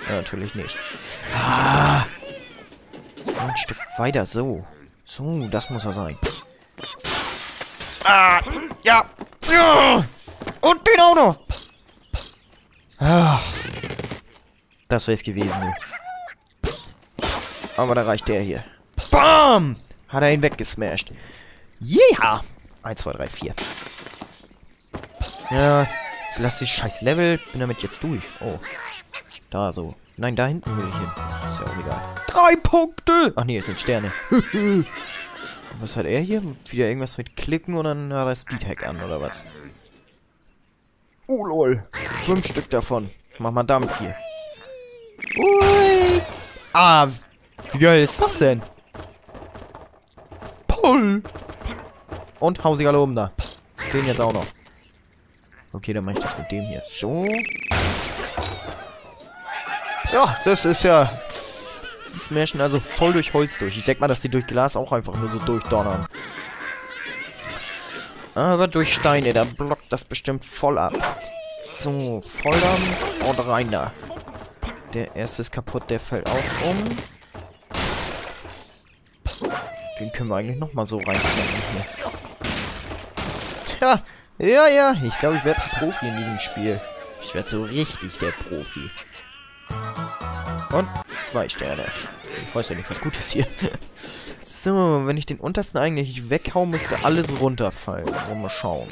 Natürlich nicht. Ah! Ein Stück weiter, so. So, das muss er sein. Ah! Ja! Ja! Und den auch noch! Ah! Das wäre es gewesen, ne? Aber da reicht der hier. Bam! Hat er ihn weggesmashed. Yeah! 1, 2, 3, 4. Ja, jetzt lass dich scheiß Level. Bin damit jetzt durch. Oh. Da so. Nein, da hinten will ich hin. Ist ja auch egal. 3 Punkte! Ach nee, es sind Sterne. Was hat er hier? Wieder irgendwas mit Klicken und dann hat er Speedhack an, oder was? Oh lol. 5 Stück davon. Mach mal Dampf hier. Ui! Ah, wie geil ist das denn? Pull! Und hau sich alle um da. Den jetzt auch noch. Okay, dann mache ich das mit dem hier. So. Ja, das ist ja... Die smashen also voll durch Holz durch. Ich denke mal, dass die durch Glas auch einfach nur so durchdonnern. Aber durch Steine, da blockt das bestimmt voll ab. So, Volldampf und rein da. Der erste ist kaputt, der fällt auch um. Den können wir eigentlich nochmal so reinknallen hier. Tja, ja. Ich glaube, ich werde ein Profi in diesem Spiel. Ich werde so richtig der Profi. Und 2 Sterne. Ich weiß ja nicht, was gut ist hier. So, wenn ich den untersten eigentlich weghau, müsste alles runterfallen. Mal schauen.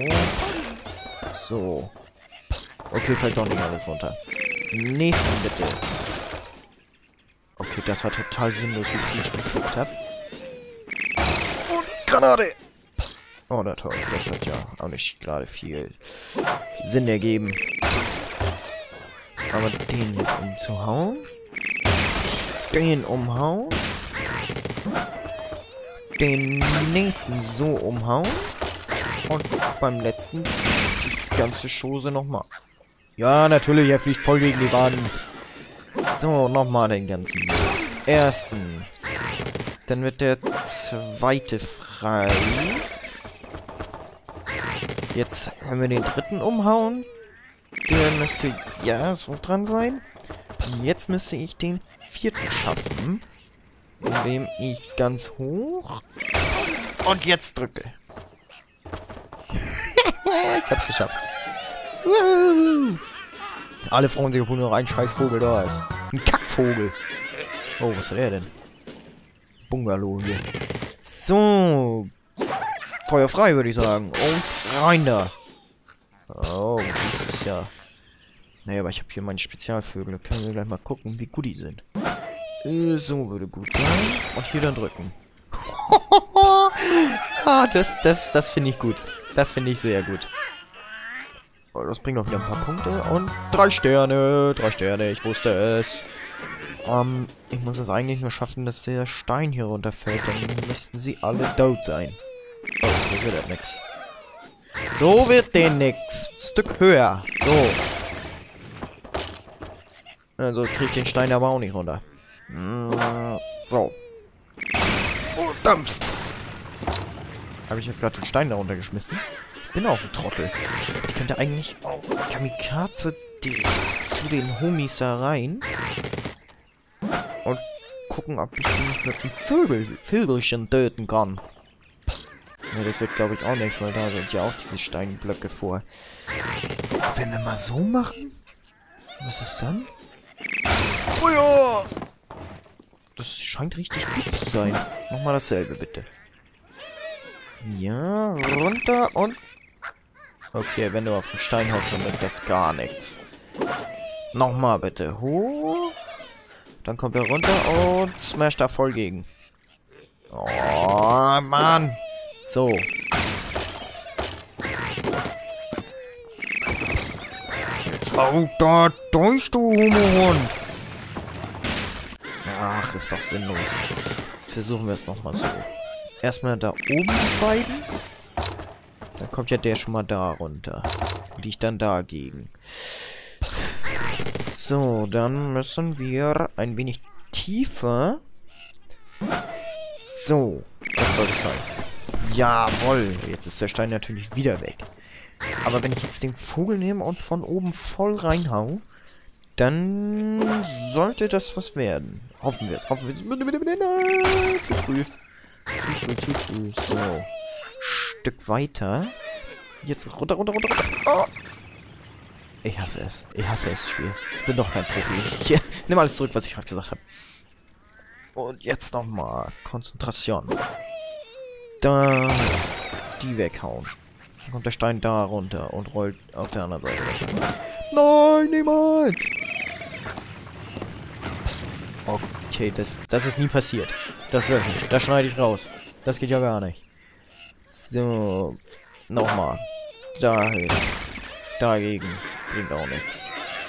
So. Okay, fällt doch nicht alles runter. Nächsten bitte. Okay, das war total sinnlos, wie viel ich geklickt habe. Und Granate! Oh, na toll. Das hat ja auch nicht gerade viel Sinn ergeben. Aber den jetzt umzuhauen. Den umhauen. Den nächsten so umhauen. Und beim letzten die ganze Chose nochmal. Ja, natürlich, er fliegt voll gegen die Wand. So, nochmal den ganzen ersten. Dann wird der zweite frei. Jetzt können wir den dritten umhauen. Der müsste ja so dran sein. Und jetzt müsste ich den vierten schaffen. Indem ich ganz hoch und jetzt drücke. Ich hab's geschafft. Alle freuen sich, obwohl nur ein scheiß Vogel da ist. Ein Kackvogel. Oh, was hat er denn? Bungalow hier. So. Feuer frei, würde ich sagen. Und rein da. Oh, das ist ja... Naja, aber ich habe hier meine Spezialvögel. Können wir gleich mal gucken, wie gut die sind. So würde gut sein. Und hier dann drücken. Ah, das finde ich gut. Das finde ich sehr gut. Oh, das bringt auch wieder ein paar Punkte. Und 3 Sterne. 3 Sterne, ich wusste es. Ich muss es eigentlich nur schaffen, dass der Stein hier runterfällt. Dann müssten sie alle tot sein. Oh, so wird das nix. So wird den nix. Stück höher. So. Also krieg ich den Stein aber auch nicht runter. So. Oh, Dampf. Habe ich jetzt gerade den Stein da runtergeschmissen? Bin auch ein Trottel. Ich könnte eigentlich auch Kamikaze zu den Homies da rein. Und gucken, ob ich ihn mit dem Vögelchen töten kann. Ja, das wird, glaube ich, auch nichts, weil da sind ja auch diese Steinblöcke vor. Wenn wir mal so machen? Was ist dann? Feuer! Das scheint richtig gut zu sein. Nochmal dasselbe, bitte. Ja, runter und... Okay, wenn du auf den Stein haust, dann bringt das gar nichts. Nochmal bitte. Hoch. Dann kommt er runter und smasht da voll gegen. Oh, Mann. So. Jetzt hau da durch, du Homo-Hund. Ach, ist doch sinnlos. Versuchen wir es nochmal so. Erstmal da oben die beiden. Dann kommt ja der schon mal da runter. Liegt dann dagegen. So, dann müssen wir ein wenig tiefer. So, das soll es sein. Jawohl, jetzt ist der Stein natürlich wieder weg. Aber wenn ich jetzt den Vogel nehme und von oben voll reinhau, Dann sollte das was werden. Hoffen wir es. Hoffen wir es. Nein, zu früh. Zu früh. So. Stück weiter. Jetzt runter, runter, runter, runter. Oh. Ich hasse es. Ich hasse es, Spiel. Ich bin doch kein Profi. Hier, nimm alles zurück, was ich gerade gesagt habe. Und jetzt nochmal. Konzentration. Da. Die weghauen. Dann kommt der Stein da runter und rollt auf der anderen Seite runter. Nein, niemals! Okay, das ist nie passiert. Das lösche ich. Das schneide ich raus. Das geht ja gar nicht. So. Nochmal. Dahin. Dagegen. Bringt auch nichts.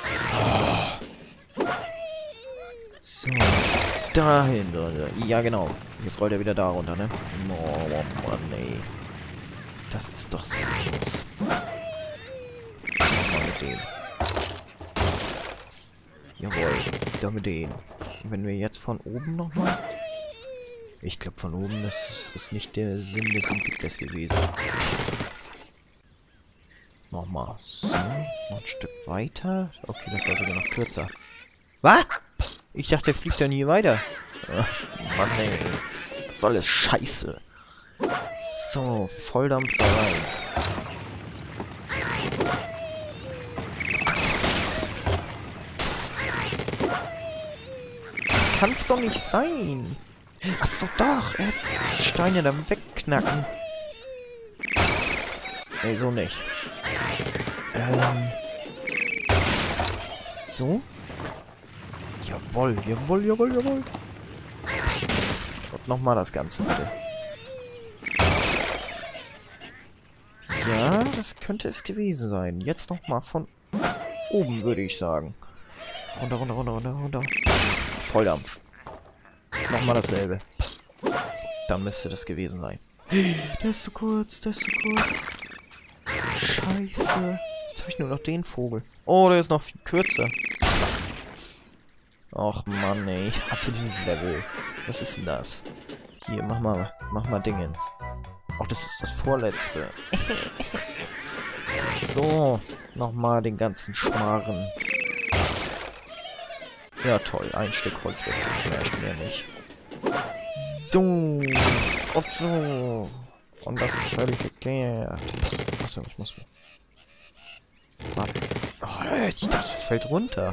Oh. So. Dahin. Ja, genau. Jetzt rollt er wieder da runter, ne? Oh, Mann, ey. Das ist doch sinnlos. Mal mit dem. Jawohl. Da mit dem. Und wenn wir jetzt von oben nochmal... Ich glaube, von oben, das ist nicht der Sinn des Entwicklers gewesen. Nochmal. So. Noch ein Stück weiter. Okay, das war sogar noch kürzer. Was? Ich dachte, der fliegt dann hier weiter. Mann, ey. Was soll das? Scheiße. So, Volldampf da rein. Das kann's doch nicht sein. Achso, doch. Erst die Steine dann wegknacken. Nee, so nicht. So. Jawohl, jawohl, jawohl, jawohl. Und nochmal das Ganze, bitte. Ja, das könnte es gewesen sein. Jetzt nochmal von oben, würde ich sagen. Runter, runter, runter, runter, runter. Volldampf. Nochmal dasselbe. Dann müsste das gewesen sein. Der ist zu kurz, der ist zu kurz. Scheiße. Jetzt habe ich nur noch den Vogel. Oh, der ist noch viel kürzer. Och Mann, ey. Ich hasse dieses Level. Was ist denn das? Hier, mach mal Dingens. Ach, das ist das vorletzte. So, nochmal den ganzen Schmarren. Ja, toll. Ein Stück Holz weggesmashed, mehr nicht. So. Und so. Und das ist völlig geklärt. Achso, ich muss... Warte. Oh, ich dachte, das fällt runter.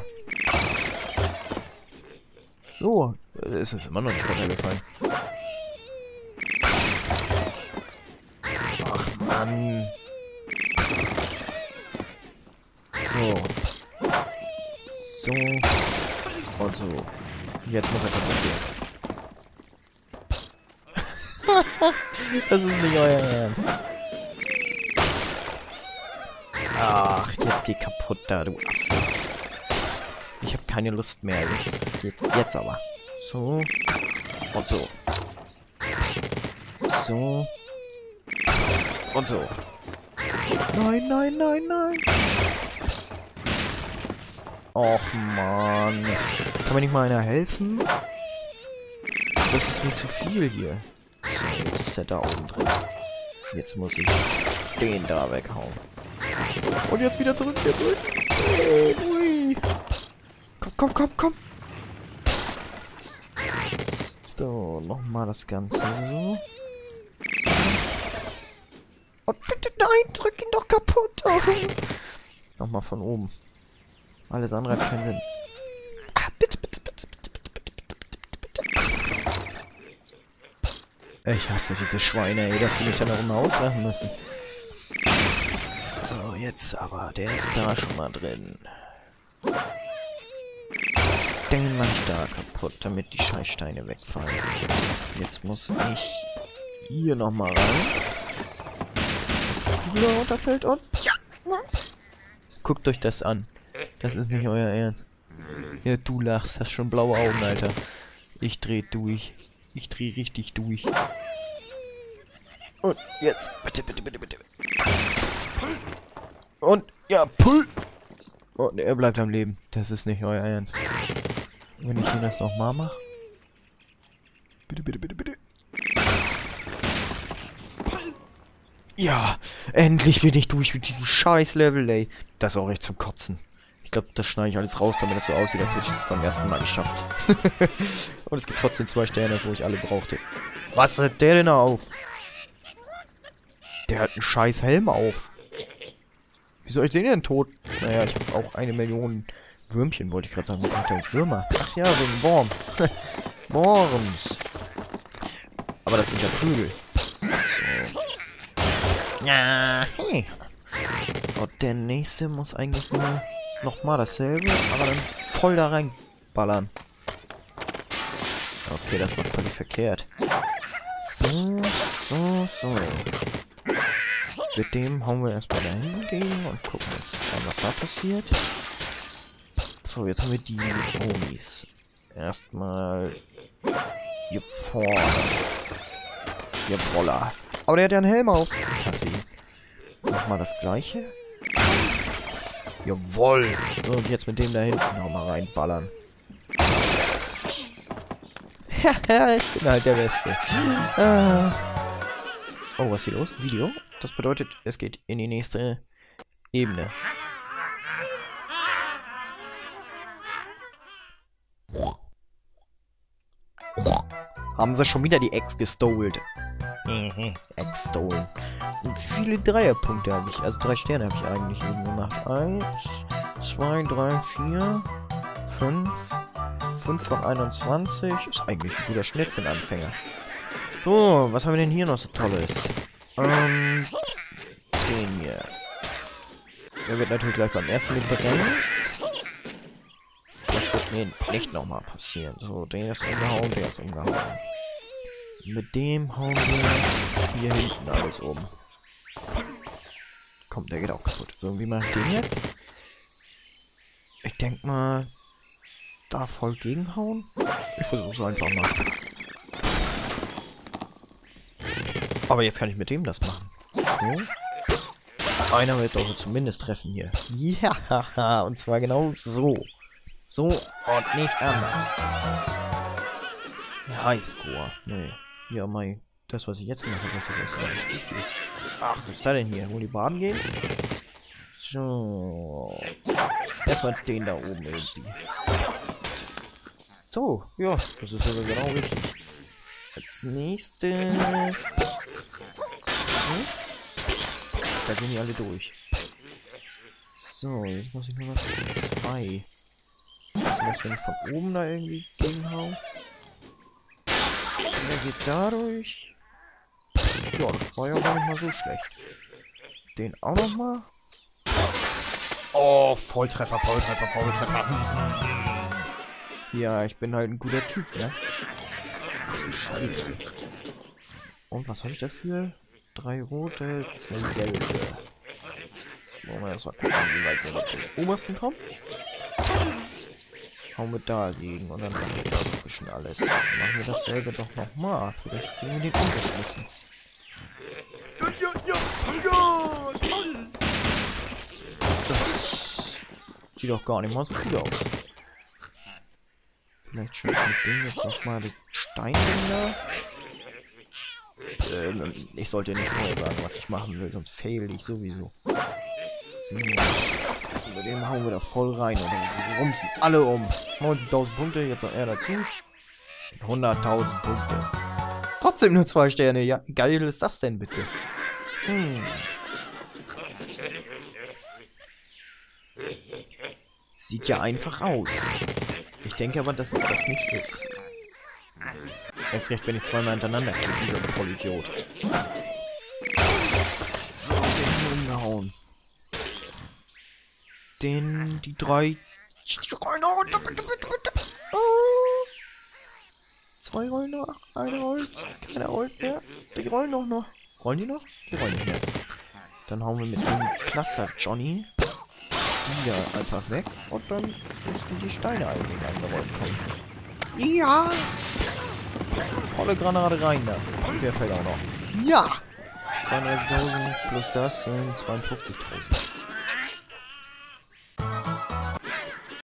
So. Es ist immer noch nicht runtergefallen. Ach, Mann. So. So. Und so. Jetzt muss er kaputt gehen. Das ist nicht euer Ernst. Ach, jetzt geh kaputt da, du Affe. Ich habe keine Lust mehr. Jetzt aber. So. Und so. So. Und so. Nein, nein, nein, nein. Och, Mann. Kann mir nicht mal einer helfen? Das ist mir zu viel hier. So, jetzt ist der da oben drin. Jetzt muss ich den da weghauen. Und jetzt wieder zurück, wieder zurück. Ui. Komm, komm, komm, komm. So, nochmal das Ganze so. Und bitte, nein, drück ihn doch kaputt. Oh. Nochmal von oben. Alles andere hat keinen Sinn. Ah, bitte, bitte, bitte, bitte, bitte, bitte, bitte, bitte. Ich hasse diese Schweine, ey, dass sie mich dann auch immer auslachen müssen. So, jetzt aber. Der ist da schon mal drin. Den mach ich da kaputt, damit die Scheißsteine wegfallen. Jetzt muss ich hier nochmal rein. Dass der Kugel da runterfällt und... Ja! Guckt euch das an. Das ist nicht euer Ernst. Ja, du lachst. Hast schon blaue Augen, Alter. Ich dreh durch. Ich dreh richtig durch. Und jetzt. Bitte, bitte, bitte, bitte. Und, ja, pull. Und er bleibt am Leben. Das ist nicht euer Ernst. Wenn ich hier das nochmal mache. Bitte, bitte, bitte, bitte. Ja, endlich bin ich durch mit diesem scheiß Level, ey. Das ist auch echt zum Kotzen. Ich glaube, das schneide ich alles raus, damit das so aussieht, als hätte ich das beim ersten Mal geschafft. Und es gibt trotzdem 2 Sterne, wo ich alle brauchte. Was hat der denn auf? Der hat einen scheiß Helm auf. Wie soll ich den denn tot? Naja, ich habe auch 1 Million Würmchen, wollte ich gerade sagen. Wo kommt der Würmer? Ach ja, wegen Worms. Worms. Aber das sind ja Vögel. So. Ja. Hey. Und der nächste muss eigentlich nur nochmal dasselbe, aber dann voll da reinballern. Okay, das war völlig verkehrt. So. Mit dem hauen wir erstmal da hingehen und gucken uns an, was da passiert. So, jetzt haben wir die Omis. Erstmal hier vorne. Hier Voller. Aber der hat ja einen Helm auf. Ich hasse ihn. Nochmal das gleiche. Jawoll. So, und jetzt mit dem da hinten nochmal reinballern. Haha, ich bin halt der Beste. Oh, was ist hier los? Video? Das bedeutet, es geht in die nächste Ebene. Haben sie schon wieder die Ex gestohlt. Ex stolen. Und viele Dreierpunkte habe ich, also 3 Sterne habe ich eigentlich eben gemacht. 1, 2, 3, 4, 5. 5 von 21. Ist eigentlich ein guter Schnitt für einen Anfänger. So, was haben wir denn hier noch so Tolles? Den hier. Der wird natürlich gleich beim ersten Mal bremst. Das wird mir nicht nochmal passieren. So, der ist umgehauen, der ist umgehauen. Mit dem hauen wir hier hinten alles um. Komm, der geht auch kaputt. So, wie mache ich den jetzt? Ich denke mal, da voll gegenhauen. Ich versuche es einfach mal. Aber jetzt kann ich mit dem das machen. So. Einer wird doch zumindest treffen hier. Ja, und zwar genau so. So und nicht anders. Highscore. Nee. Ja, mein. Das, was ich jetzt gemacht habe, das erste Mal das Spiel. Ach, was ist da denn hier? Wo die baden gehen? So. Erstmal den da oben irgendwie. So, ja, das ist aber genau richtig. Als nächstes. Da gehen die alle durch. So, jetzt muss ich nur noch 2. Was ist das, wenn ich von oben da irgendwie gegenhau? Der geht dadurch. Ja, das war ja gar nicht mal so schlecht. Den auch nochmal. Oh, Volltreffer. Ja, ich bin halt ein guter Typ, ne? Ach, Scheiße. Und was habe ich dafür? 3 rote, 2 gelbe. Wollen wir erstmal gucken, wie weit wir mit dem obersten kommen. Hauen wir dagegen und dann machen wir da ein bisschen alles. Dann machen wir dasselbe doch nochmal. Vielleicht kriegen wir den umgeschmissen. Das sieht doch gar nicht mal so gut aus. Vielleicht schaffe ich mit dem jetzt nochmal den Stein da. Ich sollte nicht vorher sagen, was ich machen will, sonst fail ich sowieso. So. Über den hauen wir da voll rein und dann rumsen alle um. 19.000 Punkte, jetzt noch er dazu. 100.000 Punkte. Trotzdem nur 2 Sterne, ja. Wie geil ist das denn bitte? Sieht ja einfach aus. Ich denke aber, dass es das nicht ist. Erst recht, wenn ich zweimal hintereinander klicke, wie so ein Vollidiot. So, den hier umgehauen. Die 3. Die rollen runter, bitte. 2 rollen noch, 1 rollt, keiner rollt mehr. Die rollen doch noch. Rollen die noch? Die rollen nicht mehr. Dann hauen wir mit dem Cluster Johnny die ja einfach weg und dann müssten die Steine eigentlich angerollt kommen. Ja! Volle Granate rein da. Und der fällt auch noch. Ja! 32.000 plus das sind 52.000.